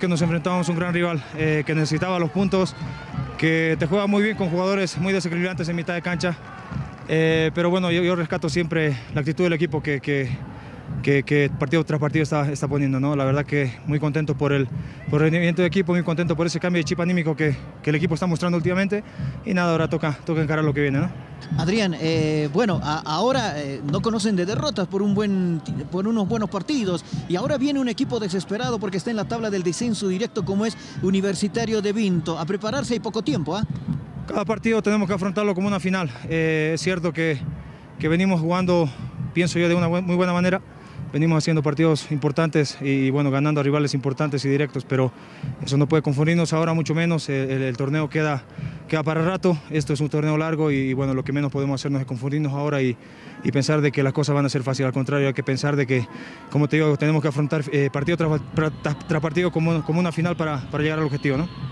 Que nos enfrentábamos a un gran rival que necesitaba los puntos, que te juega muy bien con jugadores muy desequilibrantes en mitad de cancha. Pero bueno, yo rescato siempre la actitud del equipo que partido tras partido está poniendo, ¿no? La verdad que muy contento por el rendimiento del equipo, muy contento por ese cambio de chip anímico que el equipo está mostrando últimamente. Y nada, ahora toca encarar lo que viene, ¿no? Adrián, bueno, ahora no conocen de derrotas por unos buenos partidos, y ahora viene un equipo desesperado porque está en la tabla del descenso directo como es Universitario de Vinto. A prepararse, hay poco tiempo, ¿ah? Cada partido tenemos que afrontarlo como una final. Es cierto que venimos jugando, pienso yo, de una muy buena manera. Venimos haciendo partidos importantes y bueno, ganando a rivales importantes y directos, pero eso no puede confundirnos ahora, mucho menos. El torneo queda para rato. Esto es un torneo largo y bueno, lo que menos podemos hacernos es confundirnos ahora y pensar de que las cosas van a ser fáciles. Al contrario, hay que pensar de que, como te digo, tenemos que afrontar partido tras partido como una final para llegar al objetivo, ¿no?